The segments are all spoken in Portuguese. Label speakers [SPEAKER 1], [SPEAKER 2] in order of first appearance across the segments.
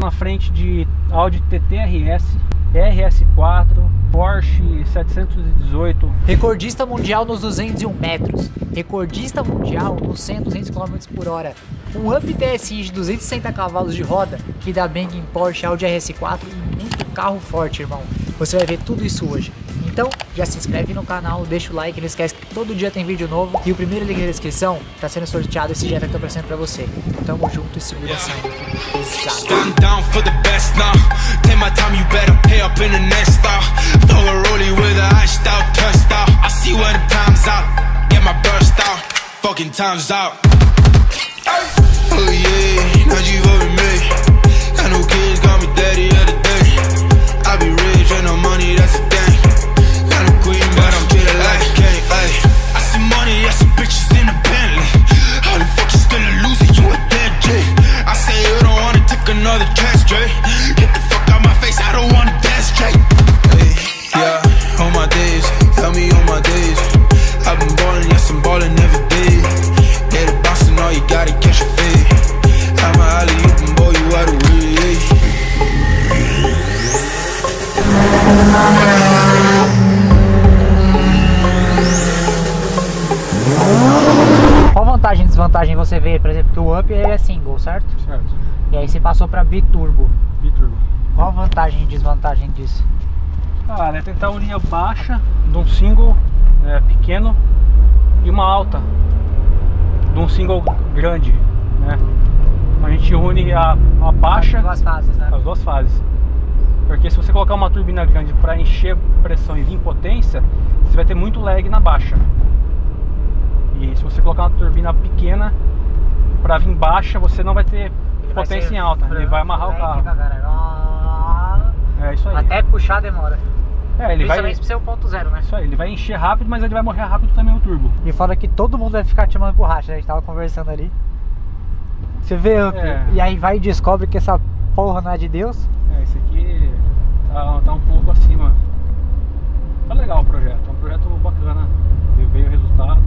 [SPEAKER 1] na frente de Audi TT RS, RS4, Porsche 718.
[SPEAKER 2] Recordista mundial nos 201 metros. Recordista mundial nos 100, 200 km por hora. Um Up TSI de 260 cavalos de roda que dá bang em Porsche, Audi RS4 e muito carro forte, irmão. Você vai ver tudo isso hoje. Então, já se inscreve no canal, deixa o like, não esquece que todo dia tem vídeo novo. E o primeiro link na descrição tá sendo sorteado esse Jetta que eu tô aparecendo pra você. Tamo junto e segura essa aí. Exato. Qual vantagem e desvantagem você vê, por exemplo, que o Up é single, certo?
[SPEAKER 1] Certo.
[SPEAKER 2] E aí você passou para biturbo.
[SPEAKER 1] Biturbo.
[SPEAKER 2] Qual a vantagem e desvantagem disso?
[SPEAKER 1] Cara, é tentar uma linha baixa de um single pequeno e uma alta de um single grande, né? A gente une a baixa,
[SPEAKER 2] As duas fases, né?
[SPEAKER 1] as duas fases. Porque se você colocar uma turbina grande para encher pressão e vir potência, você vai ter muito lag na baixa. E se você colocar uma turbina pequena para vir baixa, você não vai ter potência em alta. Ele vai amarrar o carro. É isso aí.
[SPEAKER 2] Até puxar demora.
[SPEAKER 1] Ele vai.
[SPEAKER 2] Principalmente pro seu 1.0, né?
[SPEAKER 1] Isso aí, ele vai encher rápido, mas ele vai morrer rápido também o turbo.
[SPEAKER 2] E fora que todo mundo vai ficar te chamando pro racha, né? A gente tava conversando ali. Você vê Up, e aí vai e descobre que essa porra não é de Deus.
[SPEAKER 1] Esse aqui tá um pouco acima. Tá legal o projeto, é um projeto bacana. Veio o resultado.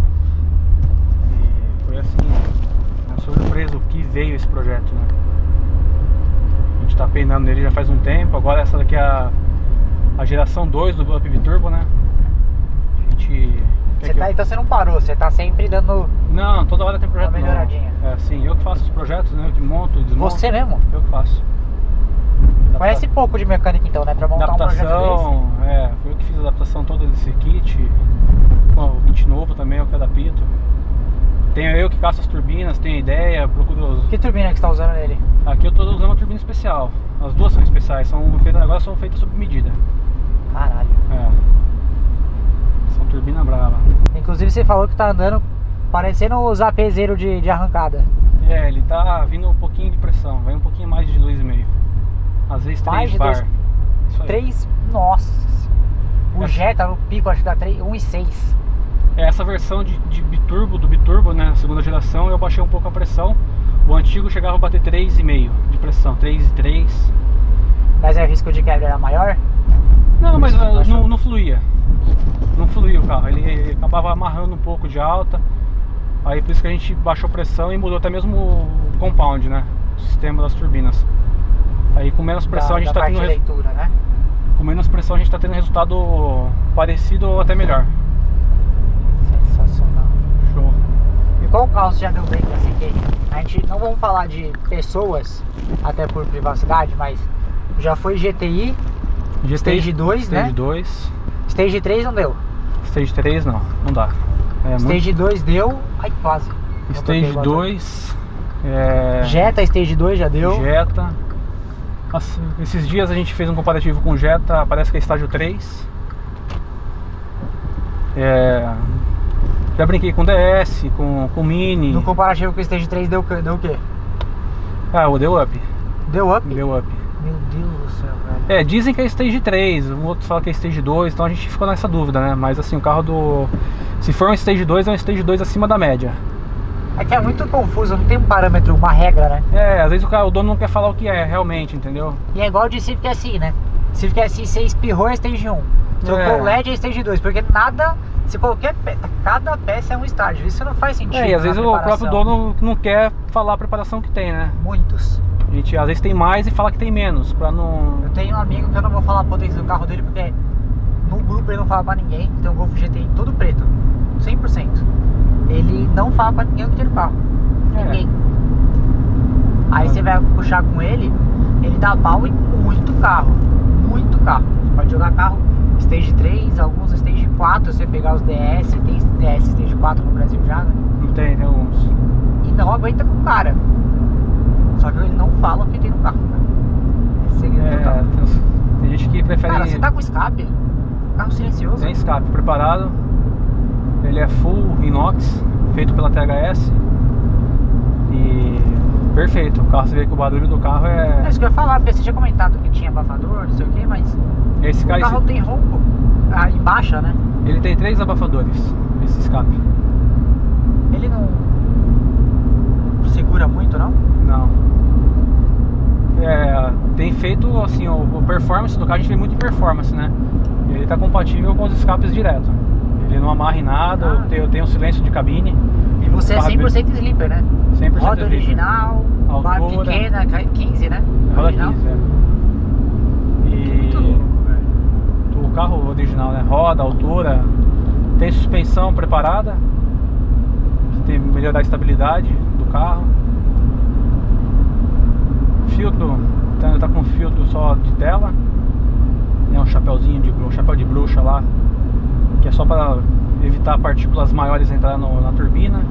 [SPEAKER 1] E foi assim, uma surpresa o que veio esse projeto, né? A gente tá penando nele já faz um tempo. Agora essa daqui é a geração 2 do Up Biturbo, né? A gente...
[SPEAKER 2] Então você não parou, você tá sempre dando...
[SPEAKER 1] Não, toda hora tem projeto
[SPEAKER 2] uma melhoradinha.
[SPEAKER 1] novo. Sim, eu que faço os projetos, né? Eu que monto, desmonto.
[SPEAKER 2] Você mesmo?
[SPEAKER 1] Eu que faço.
[SPEAKER 2] Conhece pouco de mecânica então, né? Pra montar um projeto desse.
[SPEAKER 1] Foi eu que fiz a adaptação toda desse kit. O kit novo também, o que adapto. Tenho eu que caço as turbinas, tenho ideia, procuro...
[SPEAKER 2] Que turbina que você tá usando nele?
[SPEAKER 1] Aqui eu tô usando uma turbina especial. As duas são especiais, agora são feitas sob medida.
[SPEAKER 2] Caralho.
[SPEAKER 1] São turbina brava.
[SPEAKER 2] Inclusive você falou que tá andando parecendo os APzero de arrancada.
[SPEAKER 1] Ele tá vindo um pouquinho de pressão, vai um pouquinho mais de 2,5. Às vezes 3 bar.
[SPEAKER 2] 3, nossa. O Jetta no pico acho que dá 1,6.
[SPEAKER 1] Essa versão de biturbo, do biturbo, né, segunda geração, eu baixei um pouco a pressão. O antigo chegava a bater 3,5 de pressão, 3,3.
[SPEAKER 2] Mas o risco de quebra era maior?
[SPEAKER 1] Não, mas não fluía. Não fluía o carro, ele acabava amarrando um pouco de alta. Aí por isso que a gente baixou pressão e mudou até mesmo o compound, né? O sistema das turbinas. Aí com menos pressão a gente tá tendo
[SPEAKER 2] leitura, né?
[SPEAKER 1] Com menos pressão a gente tá tendo resultado parecido ou até melhor.
[SPEAKER 2] Sensacional.
[SPEAKER 1] Show.
[SPEAKER 2] E qual carro você já deu break assim que a gente não vamos falar de pessoas, até por privacidade, mas já foi GTI, Stage 2, né?
[SPEAKER 1] Stage 2.
[SPEAKER 2] Stage 3 não deu?
[SPEAKER 1] Stage 3 não dá.
[SPEAKER 2] Stage 2 deu, ai quase.
[SPEAKER 1] Stage 2.
[SPEAKER 2] Jetta Stage 2 já deu.
[SPEAKER 1] Jetta. Nossa, esses dias a gente fez um comparativo com o Jetta, parece que é estágio 3. Já brinquei com DS, com Mini.
[SPEAKER 2] No comparativo com o Stage 3 deu o quê?
[SPEAKER 1] Deu Up.
[SPEAKER 2] Deu Up?
[SPEAKER 1] Deu Up.
[SPEAKER 2] Meu Deus do céu, velho.
[SPEAKER 1] Dizem que é Stage 3, um outro fala que é Stage 2, então a gente ficou nessa dúvida, né? Mas assim, o carro se for um Stage 2, é um Stage 2 acima da média.
[SPEAKER 2] É que é muito confuso, não tem um parâmetro, uma regra, né?
[SPEAKER 1] Às vezes o dono não quer falar o que é realmente, entendeu?
[SPEAKER 2] E é igual de Civic SI, né? Civic SI, você espirrou é Stage 1, trocou o LED é Stage 2, porque nada, se cada peça é um estágio, isso não faz sentido.
[SPEAKER 1] E às vezes o próprio dono não quer falar a preparação que tem, né?
[SPEAKER 2] Muitos.
[SPEAKER 1] A gente às vezes tem mais e fala que tem menos, pra não...
[SPEAKER 2] Eu tenho um amigo que eu não vou falar a potência do carro dele, porque no grupo ele não fala pra ninguém. Tem um Golf GTI todo preto, 100%. Ele não fala pra ninguém o que tem no carro. Ninguém. Aí você vai puxar com ele, ele dá pau em muito carro. Muito carro. Você pode jogar carro Stage 3, alguns Stage 4, você pegar os DS, tem DS Stage 4 no Brasil já, né?
[SPEAKER 1] Não tem, tem alguns.
[SPEAKER 2] E não aguenta com o cara. Só que ele não fala o que tem no carro, né? É segredo do carro.
[SPEAKER 1] Tem gente que prefere...
[SPEAKER 2] Cara, você tá com escape? Carro silencioso?
[SPEAKER 1] Tem escape preparado. Ele é full inox, feito pela THS. E perfeito. O carro, você vê que o barulho do carro é...
[SPEAKER 2] É isso que eu ia falar, porque você tinha comentado que tinha abafador, não sei o que, mas...
[SPEAKER 1] Esse
[SPEAKER 2] o carro tem ronco. Ah, e baixa, né?
[SPEAKER 1] Ele tem 3 abafadores, esse escape.
[SPEAKER 2] Ele não segura muito, não?
[SPEAKER 1] Não. Tem feito assim, o performance do carro, a gente vê muito em performance, né? Ele tá compatível com os escapes direto. Ele não amarra em nada, eu tenho um silêncio de cabine.
[SPEAKER 2] E você é 100% sleeper, né?
[SPEAKER 1] 100%
[SPEAKER 2] roda original, barra
[SPEAKER 1] altura,
[SPEAKER 2] pequena, 15, né?
[SPEAKER 1] Roda
[SPEAKER 2] Original.
[SPEAKER 1] 15, E o carro original, né? Roda, altura, tem suspensão preparada, que tem melhorar a estabilidade do carro. Filtro, tá com filtro só de tela, um chapéuzinho um chapéu de bruxa lá, que é só para evitar partículas maiores entrar na turbina.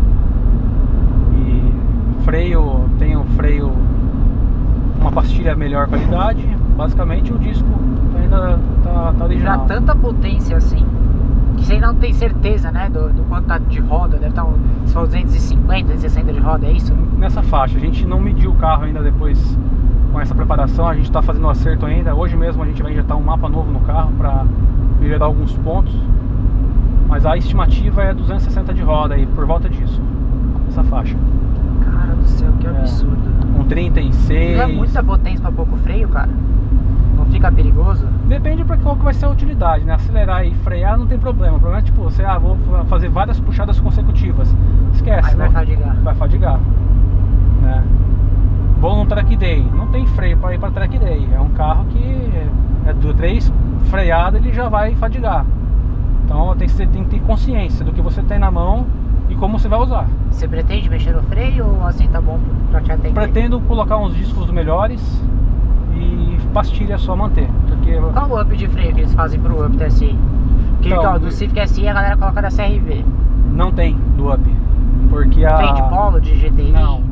[SPEAKER 1] E freio, tem um freio, uma pastilha melhor qualidade. Basicamente o disco ainda tá original.
[SPEAKER 2] Já tanta potência assim, que você não tem certeza, né, do quanto tá de roda. Deve estar, se for 250, 260 de roda, é isso?
[SPEAKER 1] Nessa faixa, a gente não mediu o carro ainda depois com essa preparação, a gente está fazendo o acerto ainda. Hoje mesmo a gente vai injetar um mapa novo no carro para melhorar alguns pontos, mas a estimativa é 260 de roda aí, por volta disso, essa faixa.
[SPEAKER 2] Cara do céu, que absurdo.
[SPEAKER 1] Com 36.
[SPEAKER 2] Não é muita potência para pouco freio, cara? Não fica perigoso?
[SPEAKER 1] Depende para qual que vai ser a utilidade, né? Acelerar e frear não tem problema. O problema é tipo, você, vou fazer várias puxadas consecutivas. Esquece,
[SPEAKER 2] aí
[SPEAKER 1] né?
[SPEAKER 2] vai fadigar.
[SPEAKER 1] Vai fadigar, né? Vou num track day, não tem freio para ir para track day. É um carro que é do 3 freado, ele já vai fadigar. Então tem que ter consciência do que você tem na mão e como você vai usar.
[SPEAKER 2] Você pretende mexer no freio ou assim tá bom pra te atender?
[SPEAKER 1] Pretendo colocar uns discos melhores e pastilha só manter. Porque...
[SPEAKER 2] Qual o up de freio que eles fazem pro Up TSI? Porque
[SPEAKER 1] então,
[SPEAKER 2] do Civic SI a galera coloca da CRV.
[SPEAKER 1] Não tem do Up. Porque
[SPEAKER 2] Tem de Polo, de GTI?
[SPEAKER 1] Não.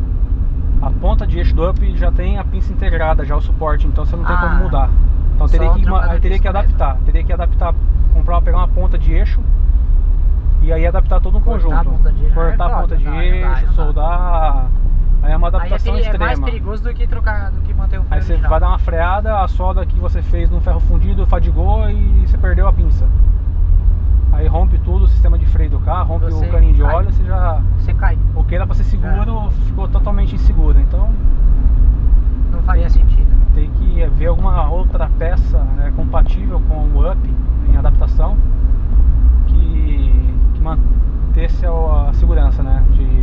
[SPEAKER 1] A ponta de eixo do Up já tem a pinça integrada, já o suporte, então você não tem como mudar. Então teria que adaptar. Mesmo. Teria que adaptar, pegar uma ponta de eixo e aí adaptar todo um conjunto. Cortar a ponta de eixo, soldar. Aí é uma adaptação extrema.
[SPEAKER 2] É mais perigoso do que trocar, do que manter o freio
[SPEAKER 1] Aí você
[SPEAKER 2] original.
[SPEAKER 1] vai dar uma freada, a solda que você fez no ferro fundido fadigou e você perdeu a pinça. Aí rompe tudo o sistema de freio do carro, rompe o caninho de óleo,
[SPEAKER 2] você cai.
[SPEAKER 1] O que era pra ser seguro ficou totalmente inseguro, então
[SPEAKER 2] não faria sentido.
[SPEAKER 1] Tem que ver alguma outra peça, né, compatível com o Up em adaptação que mantesse a segurança, né,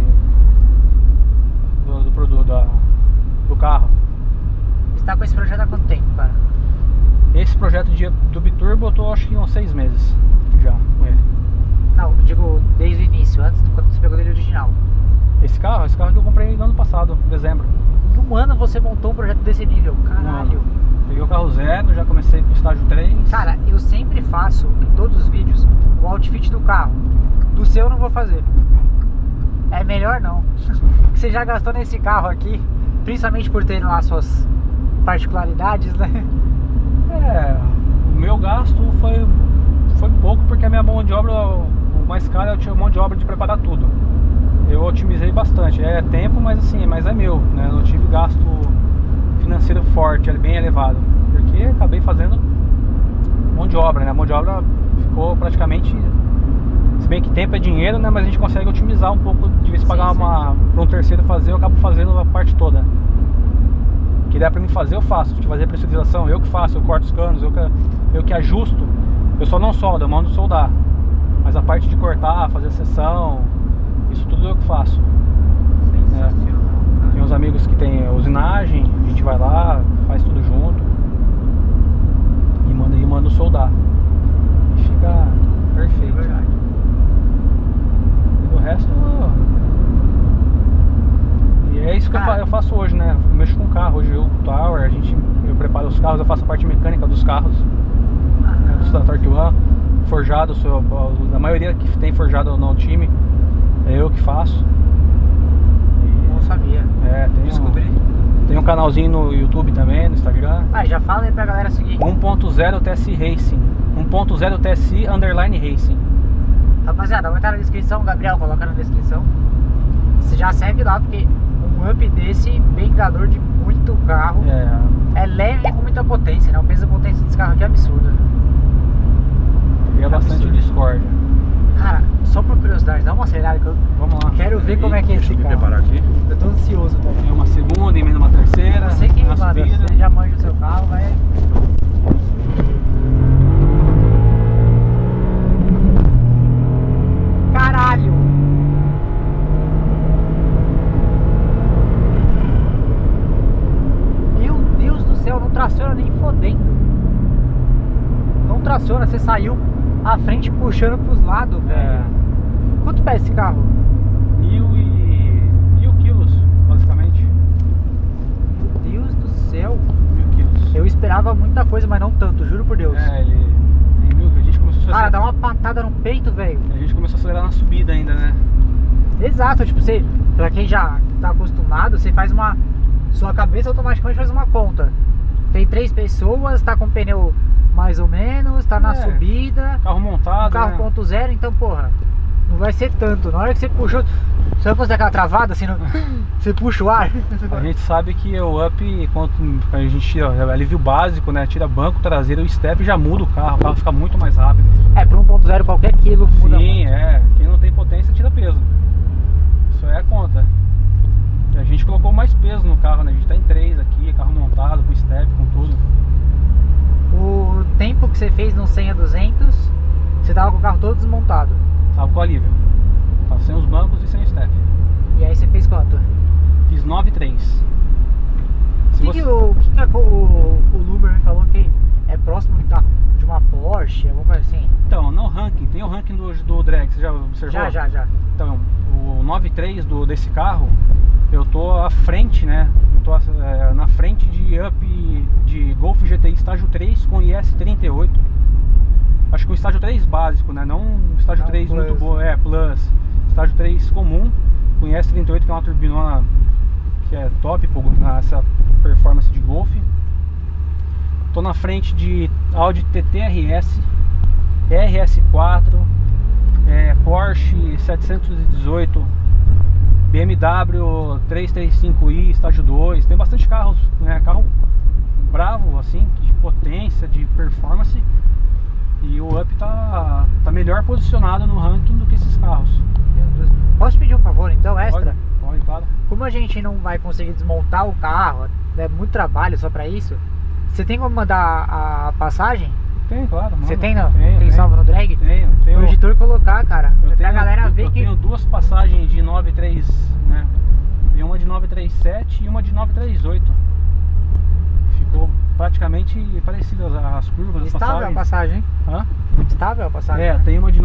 [SPEAKER 1] do produto, do carro.
[SPEAKER 2] Você tá com esse projeto há quanto tempo, cara?
[SPEAKER 1] Esse projeto do Biturbo eu tô acho que uns 6 meses já com ele.
[SPEAKER 2] Não, digo desde o início, antes quando você pegou dele original.
[SPEAKER 1] Esse carro que eu comprei no ano passado, em dezembro.
[SPEAKER 2] Em um ano você montou um projeto desse nível, caralho.
[SPEAKER 1] Peguei o carro zero, já comecei pro estágio 3.
[SPEAKER 2] Cara, eu sempre faço, em todos os vídeos, o outfit do carro. Do seu eu não vou fazer. É melhor não. Você já gastou nesse carro aqui, principalmente por ter lá suas particularidades, né?
[SPEAKER 1] O meu gasto foi pouco, porque a minha mão de obra, o mais caro, eu tinha mão de obra de preparar tudo. Eu otimizei bastante, é tempo, mas assim, mas é meu, né? Eu não tive gasto financeiro forte, bem elevado, porque acabei fazendo mão de obra, né? A mão de obra ficou praticamente, se bem que tempo é dinheiro, né? Mas a gente consegue otimizar um pouco, de vez em pagar para um terceiro fazer, eu acabo fazendo a parte toda. Que der pra mim fazer, eu faço. Se fazer pressurização, eu que faço, eu corto os canos, eu que ajusto. Eu só não soldo, eu mando soldar. Mas a parte de cortar, fazer a seção, isso tudo eu que faço.
[SPEAKER 2] Sensacional.
[SPEAKER 1] uns amigos que tem usinagem, a gente vai lá, faz tudo junto e manda soldar. E fica perfeito.
[SPEAKER 2] É verdade.
[SPEAKER 1] E do resto... E é isso que eu faço hoje, né? Eu mexo com carro. Hoje eu, Tower, eu preparo os carros, eu faço a parte mecânica dos carros, né, da Torque One. Forjado, a maioria que tem forjado no time é eu que faço.
[SPEAKER 2] Não sabia.
[SPEAKER 1] Descobri. Tem um canalzinho no YouTube também, no Instagram.
[SPEAKER 2] Já fala aí pra galera seguir.
[SPEAKER 1] 1.0 TSI Racing. 1.0 TSI _ Racing.
[SPEAKER 2] Rapaziada, vai estar na descrição, Gabriel, coloca na descrição. Você já segue lá, porque um up desse, bem criador de muito carro. É leve com muita potência, né? O peso da potência desse carro aqui é absurdo.
[SPEAKER 1] E é bastante discórdia.
[SPEAKER 2] Cara, só por curiosidade, dá uma acelerada que eu
[SPEAKER 1] Vamos lá.
[SPEAKER 2] quero ver como é que é esse carro.
[SPEAKER 3] Preparar aqui.
[SPEAKER 2] Eu tô ansioso, velho.
[SPEAKER 1] Tem uma segunda, emenda uma terceira.
[SPEAKER 2] Você que
[SPEAKER 1] na
[SPEAKER 2] manda,
[SPEAKER 1] subida.
[SPEAKER 2] você já manja o seu carro, vai. Caralho! Meu Deus do céu, não traciona nem fodendo. Não traciona, você saiu à frente puxando pros lados, velho. Quanto pesa esse carro?
[SPEAKER 1] 1.000 quilos, basicamente.
[SPEAKER 2] Meu Deus do céu.
[SPEAKER 1] 1.000 quilos.
[SPEAKER 2] Eu esperava muita coisa, mas não tanto, juro por Deus.
[SPEAKER 1] Ele tem 1.000, a gente começou a
[SPEAKER 2] Cara, dá uma patada no peito, velho.
[SPEAKER 1] A gente começou a acelerar na subida ainda, né?
[SPEAKER 2] Exato, tipo, você, pra quem já tá acostumado, você faz uma... Sua cabeça automaticamente faz uma conta. Tem 3 pessoas, tá com pneu mais ou menos, tá na subida.
[SPEAKER 1] Carro montado,
[SPEAKER 2] Carro
[SPEAKER 1] né?
[SPEAKER 2] 1.0, então, porra, não vai ser tanto. Na hora que você puxou, você vai fazer aquela travada, assim, você puxa o ar.
[SPEAKER 1] A gente sabe que o up, quando a gente tira alívio básico, né? Tira banco traseiro, o step já muda o carro fica muito mais rápido.
[SPEAKER 2] Pro 1.0 qualquer quilo muda.
[SPEAKER 1] Sim, quem não tem potência tira peso. Isso é a conta. E a gente colocou mais peso no carro, né? A gente tá em 3 aqui, carro montado, com step, com tudo.
[SPEAKER 2] O tempo que você fez no 100 a 200, você tava com o carro todo desmontado.
[SPEAKER 1] Tava com alívio. Tava sem os bancos e sem o step.
[SPEAKER 2] E aí você fez quanto?
[SPEAKER 1] Fiz 9,3.
[SPEAKER 2] O Luber me falou que é próximo de uma Porsche, alguma coisa assim?
[SPEAKER 1] Então, no ranking, tem o ranking do drag, você já observou?
[SPEAKER 2] Já.
[SPEAKER 1] Então, o 9,3 desse carro, eu tô à frente, né? Eu tô na frente de up de Golf GTI estágio 3 com IS 38. Acho que o estágio 3 básico, né? Não o estágio 3
[SPEAKER 2] plus.
[SPEAKER 1] muito bom, plus. Estágio 3 comum com IS 38, que é uma turbinona que é top nessa performance de Golf. Tô na frente de Audi TT RS, RS4, Porsche 718, BMW 335i estágio 2. Tem bastante carros, né? Carro bravo, assim, de potência, de performance. E o up tá melhor posicionado no ranking do que esses carros.
[SPEAKER 2] Meu Deus. Posso pedir um favor então, extra?
[SPEAKER 1] Pode, claro.
[SPEAKER 2] Como a gente não vai conseguir desmontar o carro, é muito trabalho só pra isso, você tem como mandar a passagem?
[SPEAKER 1] Tem, claro. Manda.
[SPEAKER 2] Você tem, não?
[SPEAKER 1] Tem,
[SPEAKER 2] Tem salvo no drag?
[SPEAKER 1] Tenho.
[SPEAKER 2] O editor colocar, cara, pra galera ver que...
[SPEAKER 1] Eu tenho 2 passagens de 9.3, né? Tem uma de 937 e uma de 938. Ficou praticamente parecidas as curvas, as
[SPEAKER 2] Estável
[SPEAKER 1] passagens.
[SPEAKER 2] a passagem, hein?
[SPEAKER 1] Hã?
[SPEAKER 2] Estável a passagem.
[SPEAKER 1] Tem uma de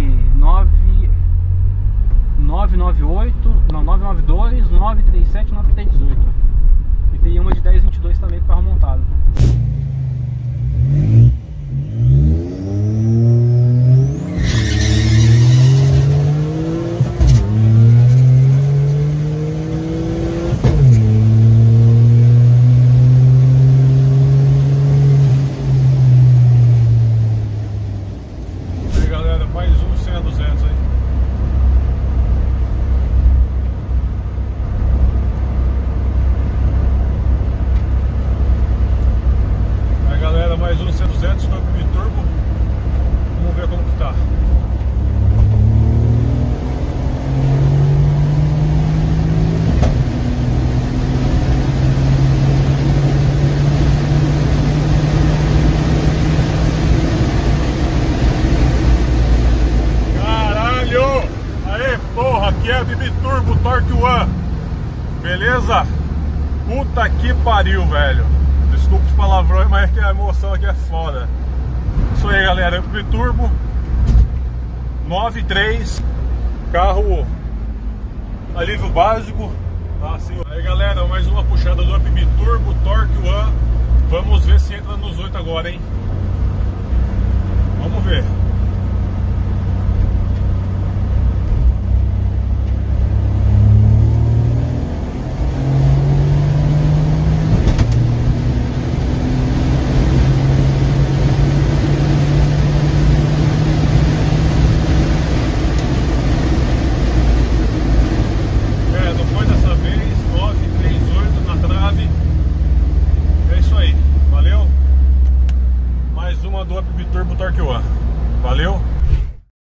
[SPEAKER 1] 998, não, 992, 937, 938. E tem uma de 1022 também com carro montado.
[SPEAKER 3] Mais um 100 200 no biturbo. Vamos ver como que tá. Caralho! Aê, porra, aqui é a biturbo Torque One. Beleza? Puta que pariu, velho. Desculpa os palavrões, mas é que a emoção aqui é foda. Isso aí, galera, Up Turbo 9.3, carro alívio básico. Assim. Aí, galera, mais uma puxada do Up Turbo Torque One. Vamos ver se entra nos 8 agora, hein? Vamos ver.